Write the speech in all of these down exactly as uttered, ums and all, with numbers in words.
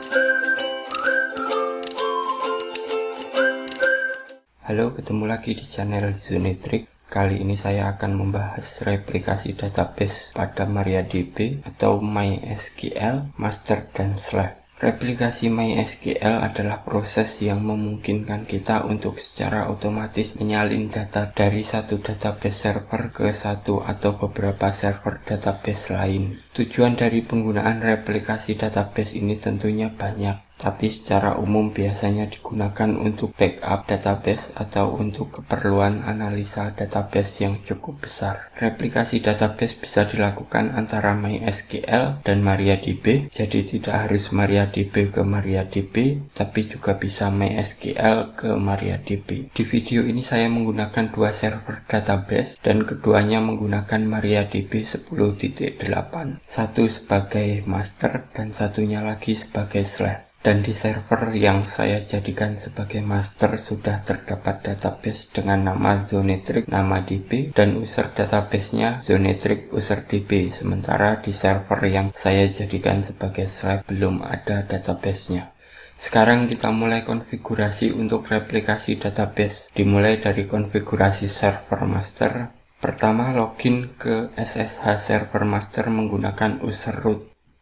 Halo, ketemu lagi di channel Zonetric. Kali ini saya akan membahas replikasi database pada MariaDB atau MySQL, master, dan slash. Replikasi MySQL adalah proses yang memungkinkan kita untuk secara otomatis menyalin data dari satu database server ke satu atau beberapa server database lain. Tujuan dari penggunaan replikasi database ini tentunya banyak, tapi secara umum biasanya digunakan untuk backup database atau untuk keperluan analisa database yang cukup besar. Replikasi database bisa dilakukan antara MySQL dan MariaDB, jadi tidak harus MariaDB ke MariaDB, tapi juga bisa MySQL ke MariaDB. Di video ini saya menggunakan dua server database dan keduanya menggunakan MariaDB sepuluh titik delapan, satu sebagai master dan satunya lagi sebagai slash. Dan di server yang saya jadikan sebagai master sudah terdapat database dengan nama Zonetric nama D B dan user databasenya Zonetric user D B, sementara di server yang saya jadikan sebagai slash belum ada databasenya. Sekarang kita mulai konfigurasi untuk replikasi database. Dimulai dari konfigurasi server master. Pertama, login ke S S H server master menggunakan user root.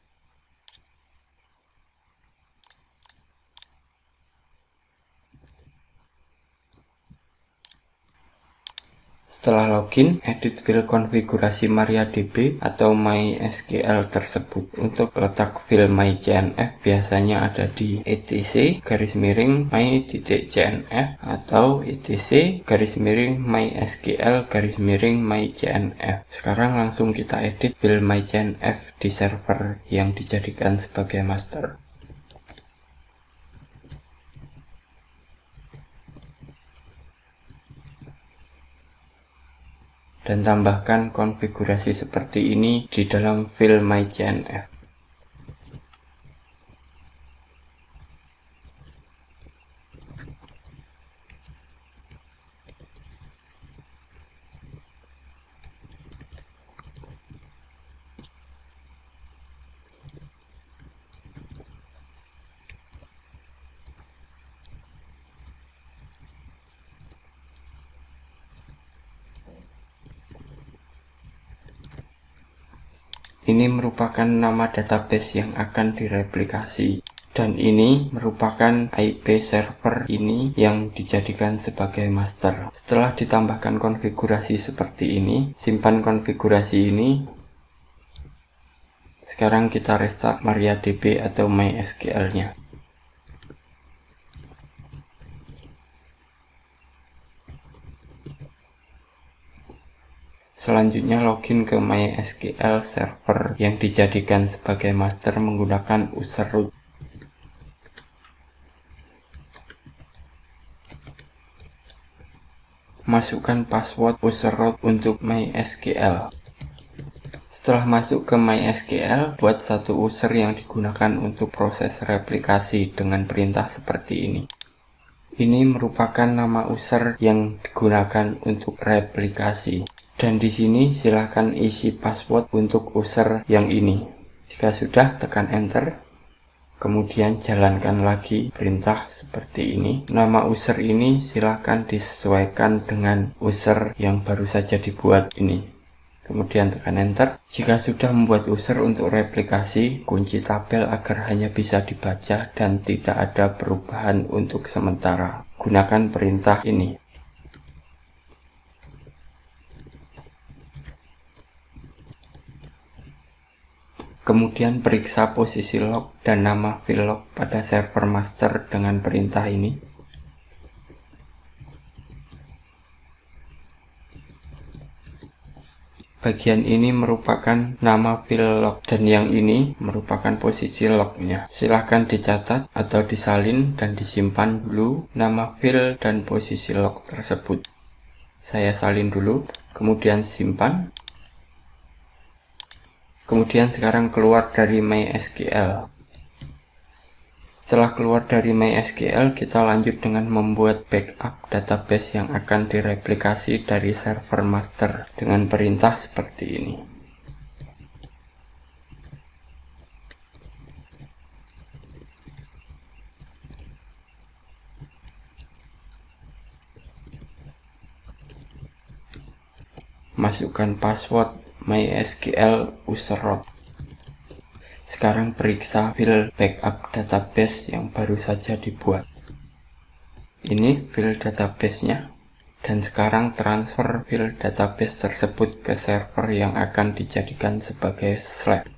Setelah login, edit file konfigurasi MariaDB atau MySQL tersebut. Untuk letak file mycnf biasanya ada di etc garis miring my.cnf atau etc garis miring mysql garis miring mycnf. Sekarang langsung kita edit file mycnf di server yang dijadikan sebagai master. Dan tambahkan konfigurasi seperti ini di dalam file mycnf. Ini merupakan nama database yang akan direplikasi, dan ini merupakan I P server ini yang dijadikan sebagai master. Setelah ditambahkan konfigurasi seperti ini, simpan konfigurasi ini. Sekarang kita restart MariaDB atau MySQL-nya. Selanjutnya login ke MySQL server yang dijadikan sebagai master menggunakan user root. Masukkan password user root untuk MySQL. Setelah masuk ke MySQL, buat satu user yang digunakan untuk proses replikasi dengan perintah seperti ini. Ini merupakan nama user yang digunakan untuk replikasi. Dan di sini silakan isi password untuk user yang ini. Jika sudah, tekan enter. Kemudian jalankan lagi perintah seperti ini. Nama user ini silakan disesuaikan dengan user yang baru saja dibuat ini. Kemudian tekan enter. Jika sudah membuat user untuk replikasi, kunci tabel agar hanya bisa dibaca dan tidak ada perubahan untuk sementara. Gunakan perintah ini. Kemudian periksa posisi log dan nama file log pada server master dengan perintah ini. Bagian ini merupakan nama file log dan yang ini merupakan posisi lognya. Silahkan dicatat atau disalin dan disimpan dulu nama file dan posisi log tersebut. Saya salin dulu, kemudian simpan. Kemudian sekarang keluar dari MySQL. Setelah keluar dari MySQL, kita lanjut dengan membuat backup database yang akan direplikasi dari server master dengan perintah seperti ini. masukkan password MySQL user root. Sekarang periksa file backup database yang baru saja dibuat. Ini file database-nya. Dan sekarang transfer file database tersebut ke server yang akan dijadikan sebagai Slack.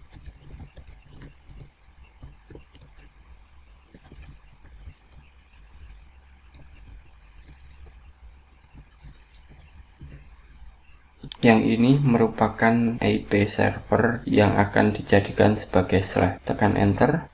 Yang ini merupakan I P server yang akan dijadikan sebagai Slack. Tekan enter.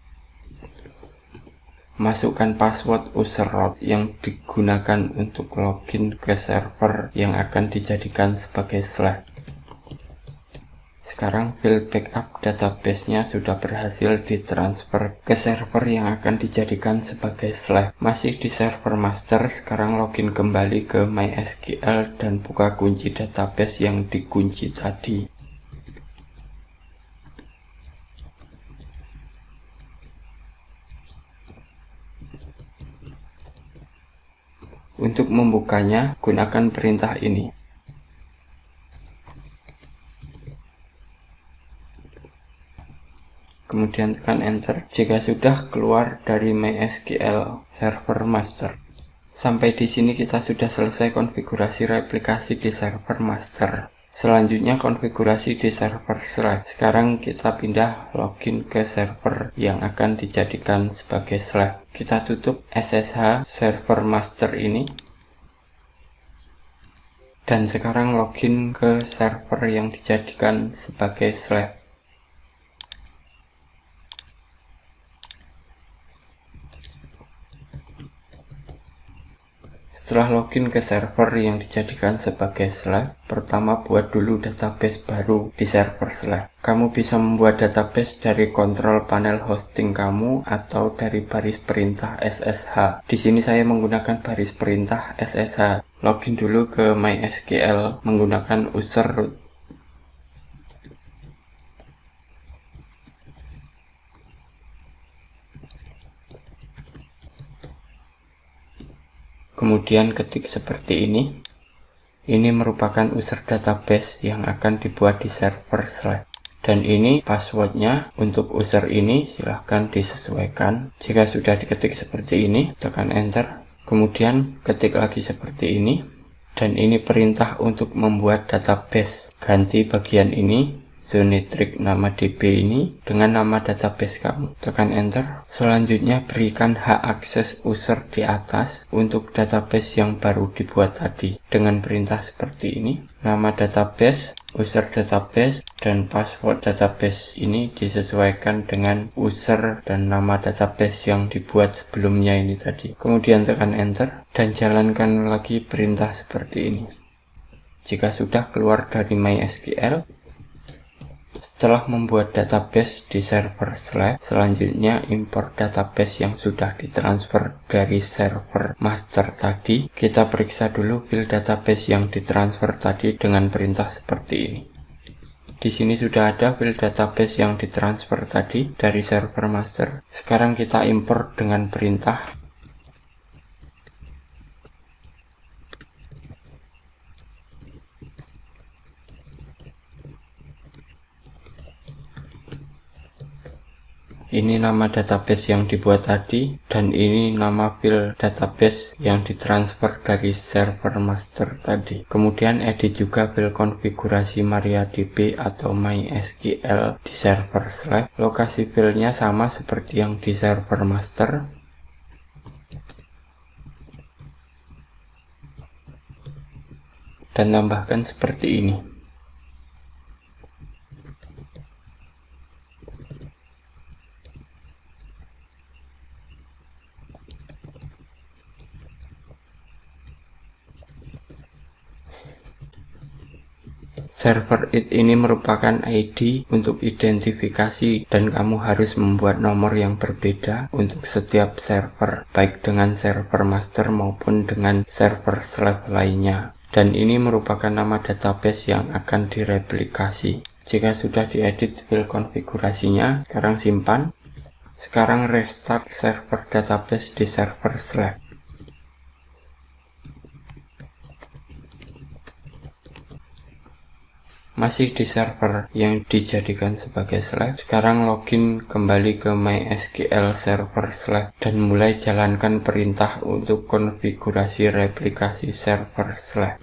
Masukkan password user root yang digunakan untuk login ke server yang akan dijadikan sebagai Slack. Sekarang file backup database-nya sudah berhasil ditransfer ke server yang akan dijadikan sebagai Slack. Masih di server master, sekarang login kembali ke MySQL dan buka kunci database yang dikunci tadi. Untuk membukanya, gunakan perintah ini. Kemudian tekan enter jika sudah keluar dari MySQL server master. Sampai di sini kita sudah selesai konfigurasi replikasi di server master. Selanjutnya konfigurasi di server Slack. Sekarang kita pindah login ke server yang akan dijadikan sebagai Slack. Kita tutup S S H server master ini. Dan sekarang login ke server yang dijadikan sebagai Slack. Setelah login ke server yang dijadikan sebagai Slack, pertama buat dulu database baru di server Slack. Kamu bisa membuat database dari kontrol panel hosting kamu atau dari baris perintah S S H. Di sini saya menggunakan baris perintah S S H. Login dulu ke MySQL menggunakan user root. Kemudian ketik seperti ini. Ini merupakan user database yang akan dibuat di server Slack. Dan ini passwordnya untuk user ini silahkan disesuaikan. Jika sudah diketik seperti ini, tekan enter. Kemudian ketik lagi seperti ini. Dan ini perintah untuk membuat database. Ganti bagian ini. Zonetric nama D B ini dengan nama database kamu. Tekan enter. Selanjutnya berikan hak akses user di atas untuk database yang baru dibuat tadi dengan perintah seperti ini. Nama database, user database, dan password database ini disesuaikan dengan user dan nama database yang dibuat sebelumnya ini tadi. Kemudian tekan enter dan jalankan lagi perintah seperti ini. Jika sudah keluar dari MySQL, setelah membuat database di server Slack, selanjutnya import database yang sudah ditransfer dari server master tadi. Kita periksa dulu file database yang ditransfer tadi dengan perintah seperti ini. Di sini sudah ada file database yang ditransfer tadi dari server master. Sekarang kita import dengan perintah ini nama database yang dibuat tadi, dan ini nama file database yang ditransfer dari server master tadi. Kemudian edit juga file konfigurasi MariaDB atau MySQL di server Slack. Lokasi filenya sama seperti yang di server master. Dan tambahkan seperti ini. Server it ini merupakan I D untuk identifikasi dan kamu harus membuat nomor yang berbeda untuk setiap server, baik dengan server master maupun dengan server Slack lainnya. Dan ini merupakan nama database yang akan direplikasi. Jika sudah diedit file konfigurasinya, sekarang simpan. Sekarang restart server database di server Slack. masih di server yang dijadikan sebagai Slack. Sekarang login kembali ke MySQL server Slack dan mulai jalankan perintah untuk konfigurasi replikasi server Slack.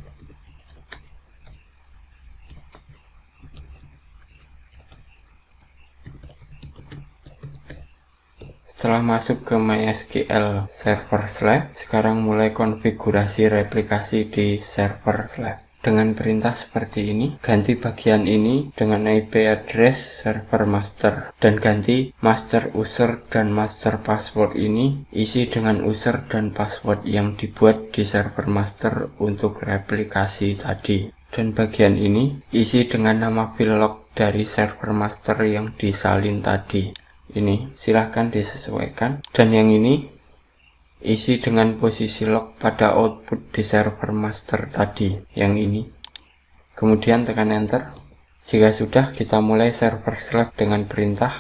Setelah masuk ke MySQL server Slack, sekarang mulai konfigurasi replikasi di server Slack. Dengan perintah seperti ini, ganti bagian ini dengan I P address server master, dan ganti master user dan master password ini isi dengan user dan password yang dibuat di server master untuk replikasi tadi. Dan bagian ini isi dengan nama file log dari server master yang disalin tadi. Ini silahkan disesuaikan, dan yang ini isi dengan posisi log pada output di server master tadi, yang ini. Kemudian tekan enter. Jika sudah, kita mulai server Slack dengan perintah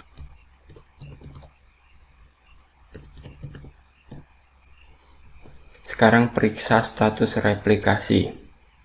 sekarang periksa status replikasi.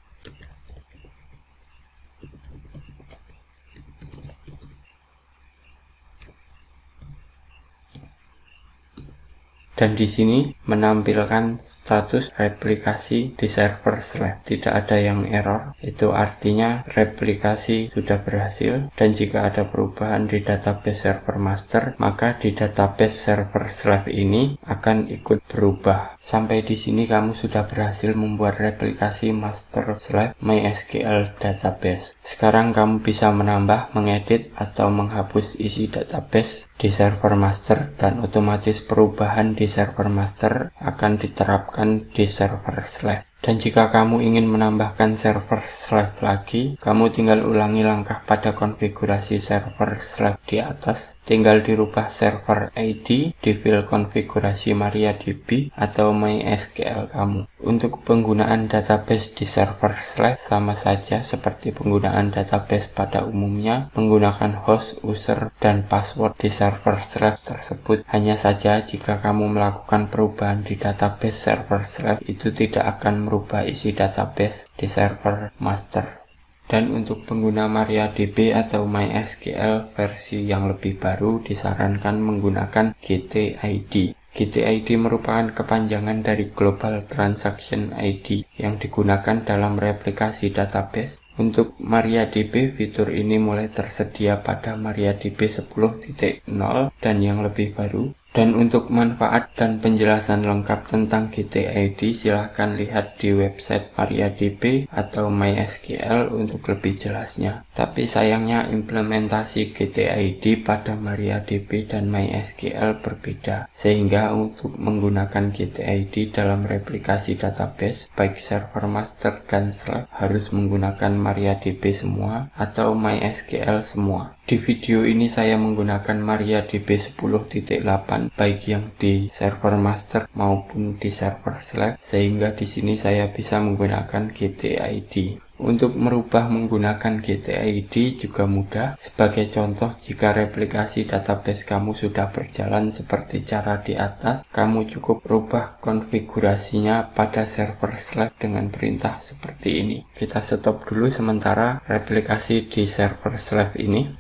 Dan di sini menampilkan status replikasi di server Slack. Tidak ada yang error, itu artinya replikasi sudah berhasil. Dan jika ada perubahan di database server master, maka di database server Slack ini akan ikut berubah. Sampai di sini kamu sudah berhasil membuat replikasi master Slack MySQL database. Sekarang kamu bisa menambah, mengedit, atau menghapus isi database di server master, dan otomatis perubahan di server master akan diterapkan di server Slack. Dan jika kamu ingin menambahkan server Slack lagi, kamu tinggal ulangi langkah pada konfigurasi server Slack di atas. Tinggal dirubah server I D di file konfigurasi MariaDB atau MySQL kamu. Untuk penggunaan database di server Slack sama saja seperti penggunaan database pada umumnya, menggunakan host, user, dan password di server Slack tersebut. Hanya saja jika kamu melakukan perubahan di database server Slack, itu tidak akan merubah isi database di server master. Dan untuk pengguna MariaDB atau MySQL versi yang lebih baru, disarankan menggunakan G T I D. G T I D merupakan kepanjangan dari Global Transaction I D yang digunakan dalam replikasi database. Untuk MariaDB, fitur ini mulai tersedia pada MariaDB sepuluh titik nol dan yang lebih baru. Dan untuk manfaat dan penjelasan lengkap tentang G T I D, silahkan lihat di website MariaDB atau MySQL untuk lebih jelasnya. Tapi sayangnya implementasi G T I D pada MariaDB dan MySQL berbeda, sehingga untuk menggunakan G T I D dalam replikasi database, baik server master dan Slack, harus menggunakan MariaDB semua atau MySQL semua. Di video ini saya menggunakan MariaDB sepuluh titik delapan baik yang di server master maupun di server Slack, sehingga di sini saya bisa menggunakan G T I D. Untuk merubah menggunakan G T I D juga mudah. Sebagai contoh, jika replikasi database kamu sudah berjalan seperti cara di atas, kamu cukup rubah konfigurasinya pada server Slack dengan perintah seperti ini. Kita stop dulu sementara replikasi di server Slack ini.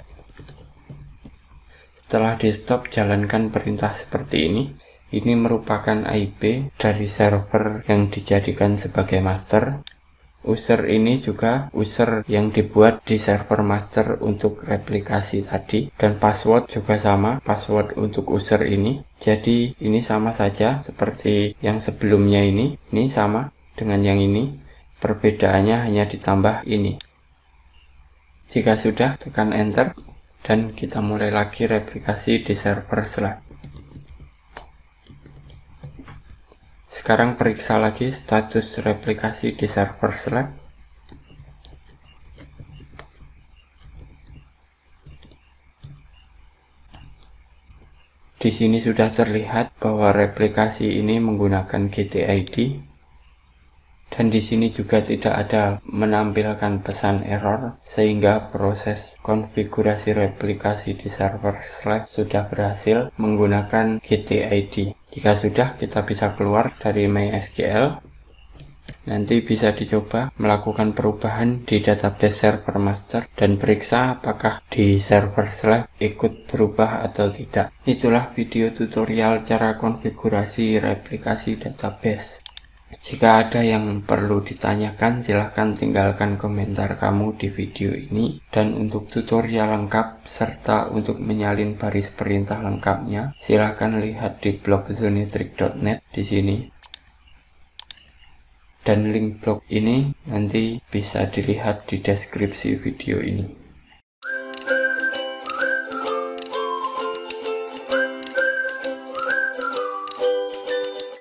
Setelah di stop, jalankan perintah seperti ini. Ini merupakan I P dari server yang dijadikan sebagai master. User ini juga user yang dibuat di server master untuk replikasi tadi. Dan password juga sama, password untuk user ini. Jadi ini sama saja seperti yang sebelumnya ini. Ini sama dengan yang ini. Perbedaannya hanya ditambah ini. Jika sudah, tekan enter. Dan kita mulai lagi replikasi di server Slack. Sekarang periksa lagi status replikasi di server Slack. Di sini sudah terlihat bahwa replikasi ini menggunakan G T I D. Dan di sini juga tidak ada menampilkan pesan error, sehingga proses konfigurasi replikasi di server Slack sudah berhasil menggunakan G T I D. Jika sudah, kita bisa keluar dari MySQL. nanti bisa dicoba melakukan perubahan di database server master dan periksa apakah di server slash ikut berubah atau tidak. Itulah video tutorial cara konfigurasi replikasi database. Jika ada yang perlu ditanyakan, silahkan tinggalkan komentar kamu di video ini. Dan untuk tutorial lengkap serta untuk menyalin baris perintah lengkapnya, silahkan lihat di blog zunitrik dot net di sini. Dan link blog ini nanti bisa dilihat di deskripsi video ini.